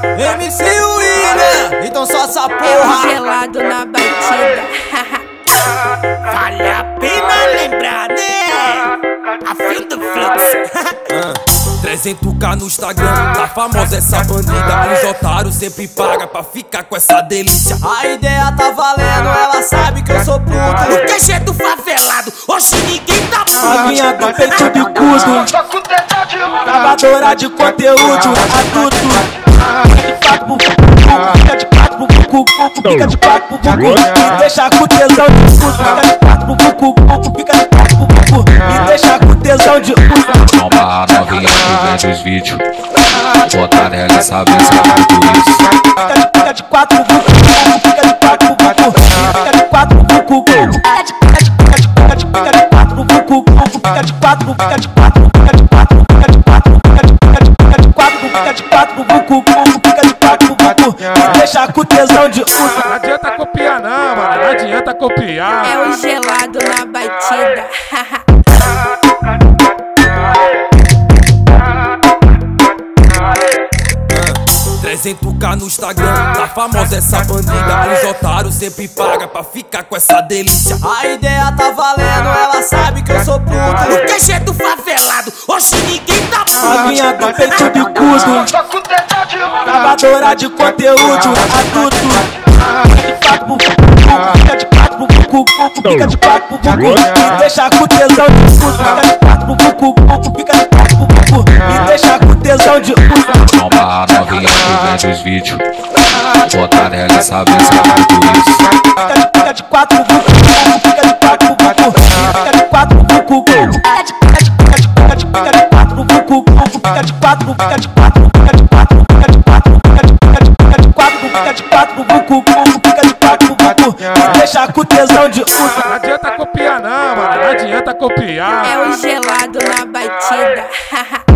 MC William, então só essa porra. Gelado na batida. Vale a pena lembrar, né? A fim do fluxo. 300k no Instagram, tá famosa essa bandida. Os otários sempre pagam pra ficar com essa delícia. A ideia tá valendo, ela sabe que eu sou puto. No QG do favelado, hoje ninguém tá puto. A minha do peito bicudo, gravadora de conteúdo, adulto. Fica de quatro pro bucu, fica de quatro pro bucu, e deixa com tesão de uso. Fica de quatro pro bucu, fica de quatro pro bucu, e deixa com tesão de uso. Não barra novinha que vende os vídeos, botar nela e sabe tudo isso. Fica de quatro pro bucu, fica de quatro pro bucu, fica de quatro pro bucu. Fica de quatro pro bucu, fica de quatro, fica de quatro, fica de quatro, fica de quatro, fica de quatro, fica de quatro, fica de quatro pro bucu, fica de quatro pro bucu, e deixa com tesão de uso. Não adianta copiar não, mano, não adianta copiar. É o gelado na batida. 300k no Instagram, tá famosa essa bandida. Os otários sempre pagam pra ficar com essa delícia. A ideia tá valendo, ela sabe que eu sou puto. No QG do favelado, hoje ninguém tá puto. A minha do peito bicudo, gravadora de conteúdo, adulto. Fica de quatro pro bucu, fica de quatro pro bucu, e deixa com tesão de uso. Fica de quatro pro bucu, fica de quatro pro bucu, e deixa com tesão de uso. Não barra novinha que vende os vídeos, botar nela e sabe tudo isso. Fica de quatro pro bucu, fica de quatro pro bucu, fica de quatro pro bucu. Fica de quatro pro bucu, fica de quatro, fica de quatro, fica de quatro, fica de quatro, fica de quatro, fica de quatro, fica de quatro pro bucu, fica de quatro pro bucu, e deixa com tesão de uso. Não adianta copiar não, mano, não adianta copiar. É o gelado na batida.